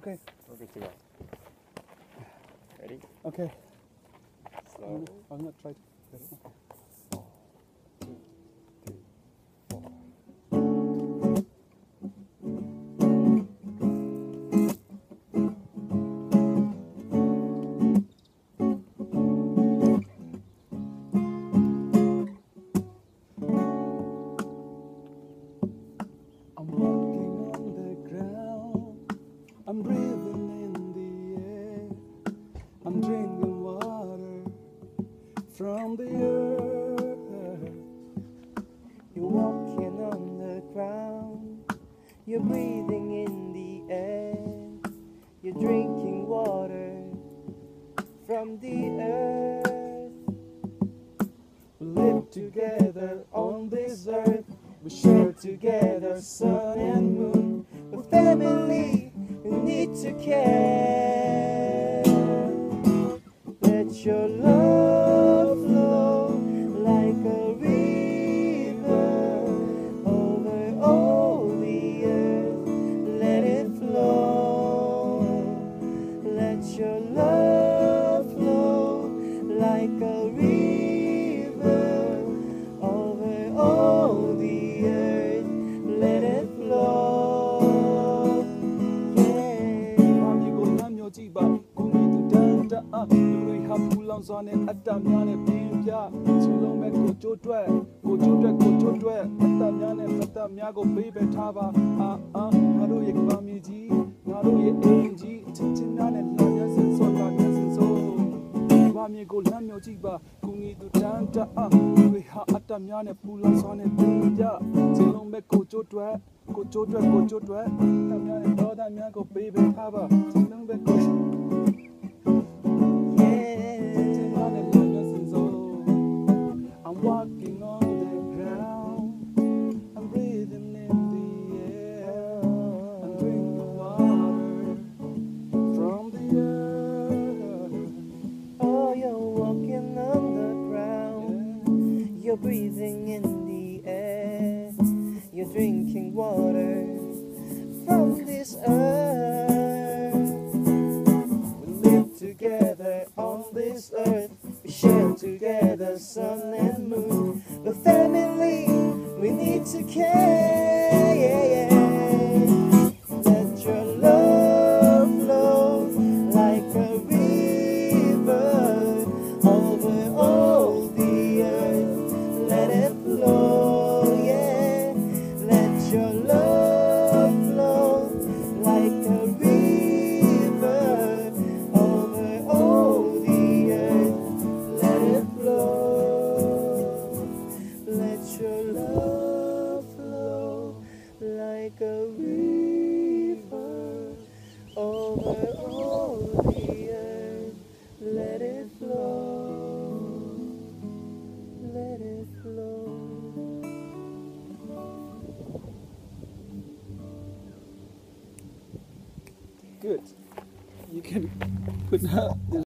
Okay. Okay, to go. Ready? Okay. Slow. I'm gonna try to get it. I'm walking on the ground, I'm breathing in the air, I'm drinking water from the earth. You're walking on the ground, you're breathing in the air, you're drinking water from the earth. We live together on this earth, we share together sun and moon. We're family, we need to care. Let your love flow like a river over all the earth. Let it flow. Let your love flow like a river over all the earth. Let it flow. Yeah. မာမြေကိုလမ်းမျိုးကြည့်ပါကိုမီတူတန်တအားလူတွေဟာပူလောင်စွာနဲ့အတ္တများနဲ့ပြင်းပြချင်းလုံးမဲ့ကိုကြိုးတွက်ကိုကြိုးတွက်ကိုကြိုးတွက်အတ္တများနဲ့မတ္တများကိုပေးပဲထားပါငါတို့ရဲ့ကဘာမြေကြီးငါတို့ရဲ့အိမ်ကြီးချင်းချင်းများနဲ့လာရစင်စောလာရစင်စောမာမြေကိုလမ်းမျိုးကြည့်ပါကိုမီတူတန်တအားလူတွေဟာအတ္တများနဲ့ပူလောင်စွာနဲ့ပြင်းပြချင်းလုံးမဲ့ကိုကြိုးတွက်ကိုကြိုးတွက်ကိုကြိုးတွက်တမ်းများနဲ့ဒေါသများကိုပေးပဲထားပါချင်းလုံးမဲ့ကို I'm walking on the ground, I'm breathing in the air, I'm drinking water from the earth. Oh, you're walking on the ground, you're breathing in the air, you're drinking water from this earth. We live together on this earth, we share together sun and moon. The family, we need to care. Yeah, yeah. Let your love flow like a river over all the earth. Let it flow, yeah. Let your love flow like a river over all the earth. Let it flow. Let your love flow like a river over all the earth. Let it flow. Let it flow. Good. You can put that.